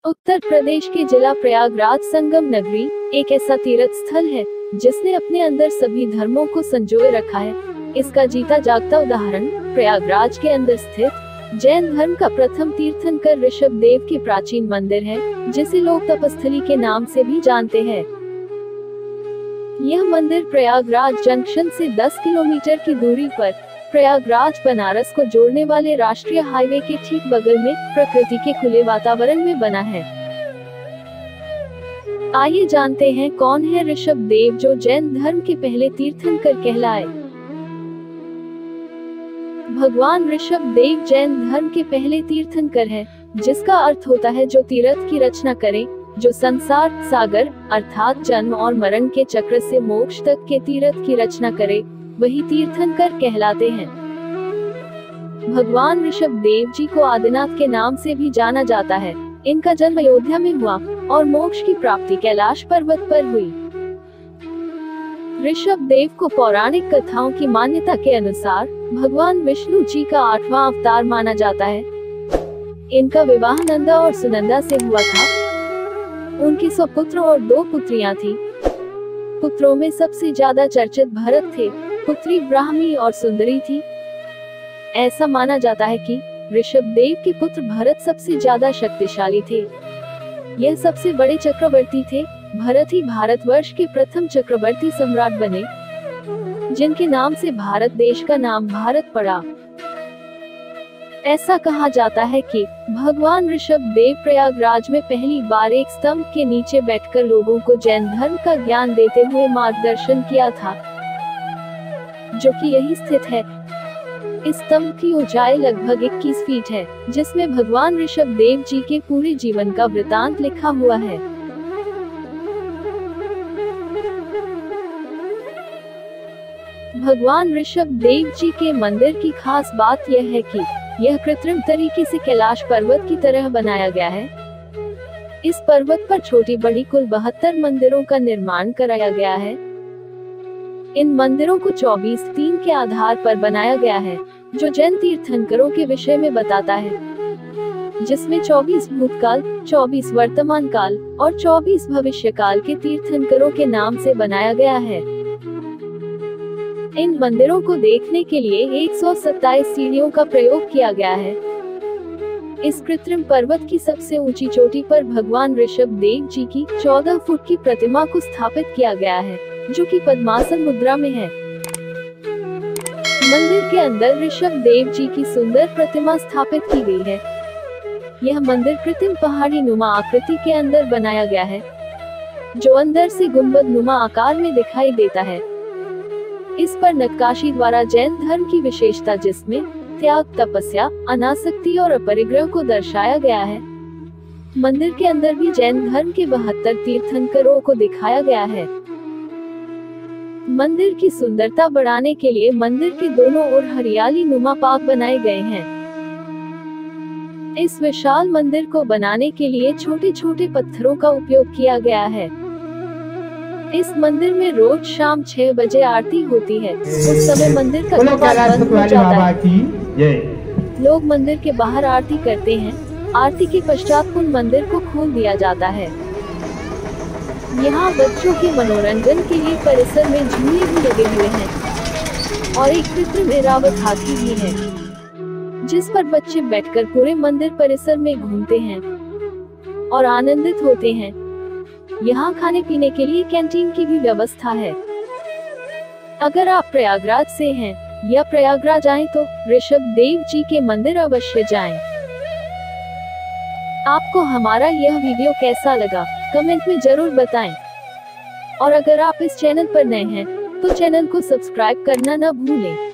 उत्तर प्रदेश के जिला प्रयागराज संगम नगरी एक ऐसा तीर्थ स्थल है जिसने अपने अंदर सभी धर्मों को संजोए रखा है। इसका जीता जागता उदाहरण प्रयागराज के अंदर स्थित जैन धर्म का प्रथम तीर्थंकर ऋषभ देव की प्राचीन मंदिर है, जिसे लोग तपस्थली के नाम से भी जानते हैं। यह मंदिर प्रयागराज जंक्शन से 10 किलोमीटर की दूरी पर प्रयागराज बनारस को जोड़ने वाले राष्ट्रीय हाईवे के ठीक बगल में प्रकृति के खुले वातावरण में बना है। आइए जानते हैं कौन है ऋषभ देव, जो जैन धर्म के पहले तीर्थंकर कहलाए। भगवान ऋषभ देव जैन धर्म के पहले तीर्थंकर है, जिसका अर्थ होता है जो तीर्थ की रचना करे, जो संसार सागर अर्थात जन्म और मरण के चक्र से मोक्ष तक के तीर्थ की रचना करे, वही तीर्थंकर कहलाते हैं। भगवान ऋषभ देव जी को आदिनाथ के नाम से भी जाना जाता है। इनका जन्म अयोध्या में हुआ और मोक्ष की प्राप्ति कैलाश पर्वत पर हुई। ऋषभ देव को पौराणिक कथाओं की मान्यता के अनुसार भगवान विष्णु जी का 8वां अवतार माना जाता है। इनका विवाह नंदा और सुनंदा से हुआ था। उनकी 100 पुत्र और 2 पुत्रियां थी। पुत्रों में सबसे ज्यादा चर्चित भरत थे, पुत्री ब्राह्मी और सुंदरी थी। ऐसा माना जाता है कि ऋषभ देव के पुत्र भरत सबसे ज्यादा शक्तिशाली थे। यह सबसे बड़े चक्रवर्ती थे। भरत ही भारतवर्ष के प्रथम चक्रवर्ती सम्राट बने, जिनके नाम से भारत देश का नाम भारत पड़ा। ऐसा कहा जाता है कि भगवान ऋषभ देव प्रयागराज में पहली बार एक स्तंभ के नीचे बैठकर लोगों को जैन धर्म का ज्ञान देते हुए मार्गदर्शन किया था, जो कि यही स्थित है। इस स्तंभ की ऊंचाई लगभग 21 फीट है, जिसमें भगवान ऋषभ देव जी के पूरे जीवन का वृतांत लिखा हुआ है। भगवान ऋषभ देव जी के मंदिर की खास बात यह है कि यह कृत्रिम तरीके से कैलाश पर्वत की तरह बनाया गया है। इस पर्वत पर छोटी बड़ी कुल 72 मंदिरों का निर्माण कराया गया है। इन मंदिरों को 24/3 के आधार पर बनाया गया है, जो जैन तीर्थंकरों के विषय में बताता है, जिसमें 24 भूतकाल, 24 वर्तमान काल और 24 भविष्य काल के तीर्थंकरों के नाम से बनाया गया है। इन मंदिरों को देखने के लिए 127 सीढ़ियों का प्रयोग किया गया है। इस कृत्रिम पर्वत की सबसे ऊंची चोटी पर भगवान ऋषभ देव जी की 14 फुट की प्रतिमा को स्थापित किया गया है, जो कि पद्मासन मुद्रा में है। मंदिर के अंदर ऋषभ देव जी की सुंदर प्रतिमा स्थापित की गई है। यह मंदिर कृत्रिम पहाड़ी नुमा आकृति के अंदर बनाया गया है, जो अंदर से गुंबद नुमा आकार में दिखाई देता है। इस पर नक्काशी द्वारा जैन धर्म की विशेषता, जिसमें त्याग, तपस्या, अनासक्ति और अपरिग्रह को दर्शाया गया है। मंदिर के अंदर भी जैन धर्म के 72 तीर्थंकरों को दिखाया गया है। मंदिर की सुंदरता बढ़ाने के लिए मंदिर के दोनों ओर हरियाली नुमा पार्क बनाए गए हैं। इस विशाल मंदिर को बनाने के लिए छोटे छोटे पत्थरों का उपयोग किया गया है। इस मंदिर में रोज शाम 6 बजे आरती होती है। उस समय मंदिर का कपाट बंद हो जाता है। लोग मंदिर के बाहर आरती करते हैं। आरती के पश्चात पुनः मंदिर को खोल दिया जाता है। यहाँ बच्चों के मनोरंजन के लिए परिसर में झूले भी लगे हुए हैं और एक कृत्रिम ऐरावत हाथी भी है, जिस पर बच्चे बैठकर पूरे मंदिर परिसर में घूमते हैं और आनंदित होते हैं। यहाँ खाने पीने के लिए कैंटीन की भी व्यवस्था है। अगर आप प्रयागराज से हैं या प्रयागराज आएं तो ऋषभ देव जी के मंदिर अवश्य जाएं। आपको हमारा यह वीडियो कैसा लगा, कमेंट में जरूर बताएं। और अगर आप इस चैनल पर नए हैं तो चैनल को सब्सक्राइब करना न भूलें।